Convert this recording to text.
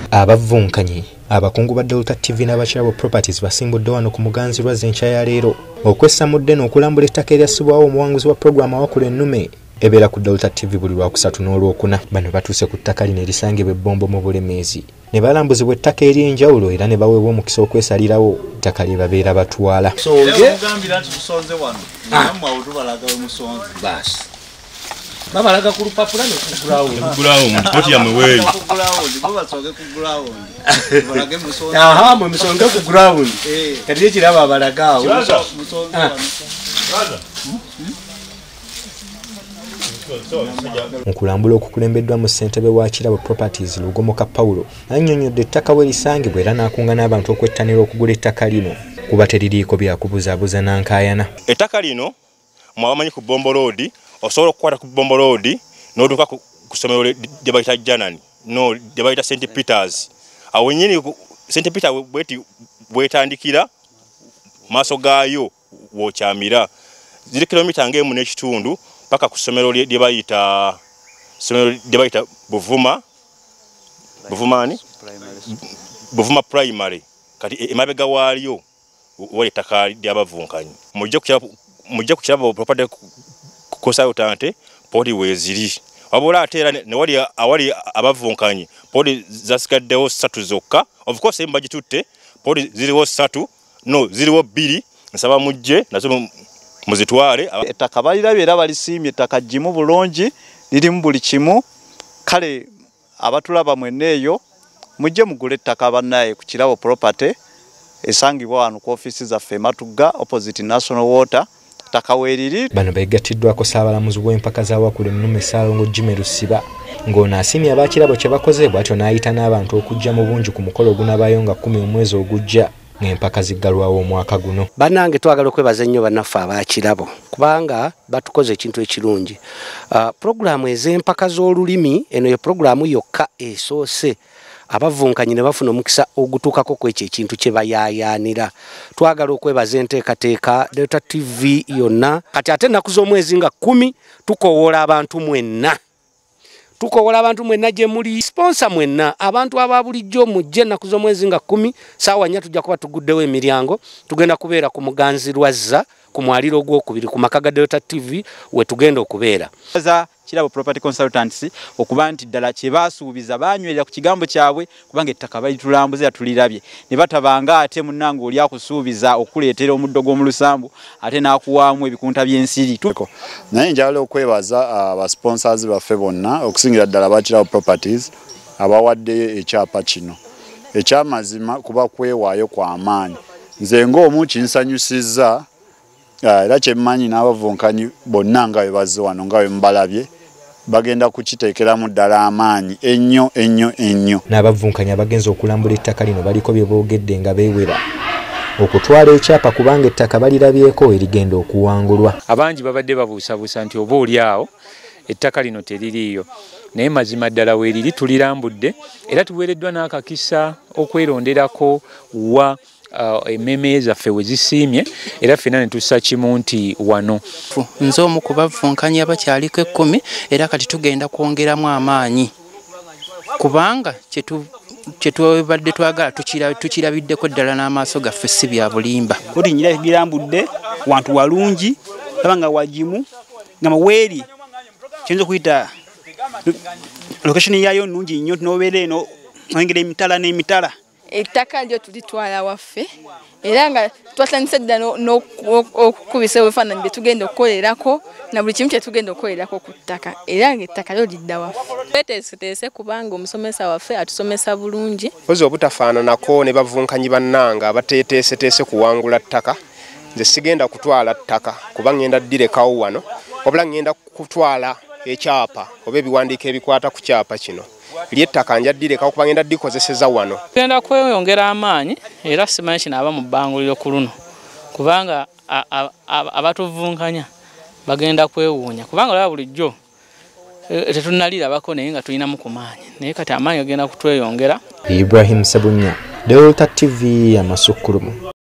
Abavunkanyi abakungu ba Delta TV n'abakirabo properties basimbudde wano ku muganzirwa z'enkya ya leero okwessa mudde n'okulambula ettaka eryassibwawo omuwanguzi wa pulogulaamu awakula ennume ebeera ku Delta TV buli Lwakusatu n'Olwokuna. Bano batuuse ku ttaka lino erisangibwa ebbombo mu Bulemeezi ne balambuzibwa ettaka ery'enjawulo era ne baweebwa omukisa okwesalirawo ettaka lye babeera batwala. Babalaga ku lupapula ne kugulawo mpoti ya mweli aha mwe musonge ku ground kati ekiraba abalagawo Mukulambula okukulembeddwa mu ssentebe wa Kirabo Properties Lugomoka Paulo annyonnyodde ettaka we lisangibwa era n'akunga n'abantu okwettanira okugula ettaka lino kuba teririiko byakubuzaabuza nankaayana. Ettaka lino mwabamanyi ku Bombo Road osobola okukwata ku Bombo Road n'otuuka ku ssomero lye bayita Janani no lye bayita St. Peters. Awo nnyini St. Peter bwetandikira maaso gaayo w'okyamira ziri kilomita ng'emu n'ekitundu paka ku ssomero lye bayita Buvuma Primary. Kati emabega waalyo wali ettaka ly'abavunkanyi. Mujja ku Kirabo Property consultant podi weziri wabula ate era ne awali abavunkanyi podi zasigaddewo 3 zokka. Of course emba gitutte podi ziriwo 3 no ziriwo 2 nsaba mujje nazo muzitwale. Ettaka balirabye era balisiimye ettaka ggimu bulungi lirimu buli kimu kale abatulaba mwenneeyo mujje mugule ettaka bannaye ku Kirabo Property esangibwa wano ku office zaffe Matugga opposite National Water. Bano beegattiddwako Ssaabalamuzi w'empaka z'awakula ennume Ssaalongo Jimmy Lusiba ng'ono asiimye abakirabo kye bakoze bw'atyo n'ayita n'abantu okujja mu bungi ku mukolo ogunaabayo nga 10 omwezi ogujja ng'empaka ziggalwawo omwaka guno. Bannange twagala okwebaza ennyo bannaffe abakirabo kubanga batukoze ekintu ekirungi. Pulogulaamu ez'empaka z'olulimi eno ye pulogulaamu yokka esoose abavunkanyi ne bafuna omukisa ogutuukako ku ekyo ekintu kye bayaayaanira. Twagala okwebaza enteekateeka Delta TV yonna kati ate ennaku z'omwezi nga 10 tukowoola abantu mwenna. Tukowoola abantu mwenna gye muli sponsor mwenna abantu aba bulijjo mujje ennaku z'omwezi nga 10 saawa 4 tujja kuba tuguddewo emiryango tugenda kubeera ku muganzirwazza ku mwaliro ogwokubiri ku maka ga Delta TV we tugenda okubeera. Kirabo Property Consultants okuba nti ddala kye baasuubiza banywerera ku kigambo kyabwe kubanga ettaka balitulambuze atulirabye ne batabanga ate munnange oli akusuubiza okuleetera omuddo gw'omulusambu ate n'akuwaamu ebikunta by'ensiri. Naye njagala okwebaza aba sponsors baffe bonna okusingira ddala aba Kirabo Properties abawaddeyo ekyapa kino ekyamazima kuba kwewaayo kwa amaanyi. Nze ng'omu kinsanyusizza era kyemmanyi n'abavunkanyi bonna nga bwe bazze wano nga bwe mubalabye bagenda kukiteekeramu ddala amaanyi ennyo. N'abavunkanyi abagenza okulambula ettaka lino baliko bye boogedde nga beewera okutwala ekyapa kubanga ettaka balirabyeko erigenda okuwangulwa. Abangi babadde babuusabuusa nti oba oli awo ettaka lino teririiyo naye mazima ddala weeriri tulirambudde era tuweereddwa n'akakisa okweronderako wa emmeme zaffe we zisiimye era ffenna ne tussa kimu nti wano. Nze omu ku bavunkanyi abakyaliko 10 era kati tugenda kwongeramu amaanyi kubanga kye tubadde twagala tukirabiddeko ddala n'amaaso gaffe si bya bulimba. Kodi nyira girambudde wantu walungi abanga wajimu nga maweri kyenzo kuyita location yayo nungi nnyo nobeere eno ongera emitala n'emitala. Ettaka lyo tulitwala waffe era nga twatandise dda n'okukubisa ebifaananyi bye tugenda okukolerako na buli kimu kye tugenda okukolerako ku ttaka era ng'ettaka lyo lidda waffe. Tweteeseteese kubanga omusomesa waffe atusomesa bulungi. Ozi obutafaananako ne bavunkanyi bannanga abateeteeseteese kuwangula ttaka. Nze sigenda kutwala ttaka kuba ngenda ddirekawo wano wabula ngenda kutwala ekyapa oba ebiwandiiko ebikwata ku kyapa kino. Ly'ettaka njaddireka okuba ngenda ddikozeseza wano. Tugenda kweyongera amaanyi era simanyi kinaaba mu bbanguliro ku luno kubanga abatuvunkanya bagenda kwewuunya kubanga olaba bulijjo tetunnalirabako naye nga tulinamu ku maanyi naye kati amaanyi gagenda kutweyongera. Ibrahim Sabunya, Delta TV, Amasukulumu.